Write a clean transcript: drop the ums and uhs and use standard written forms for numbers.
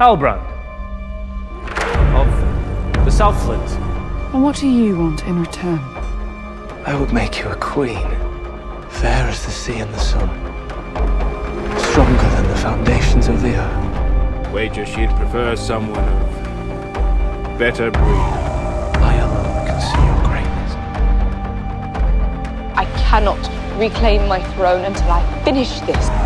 halbrand of the Southlands. And what do you want in return? I would make you a queen, fair as the sea and the sun, stronger than the foundations of the earth. Wager she'd prefer someone of better breed. I alone can see your greatness. I cannot reclaim my throne until I finish this.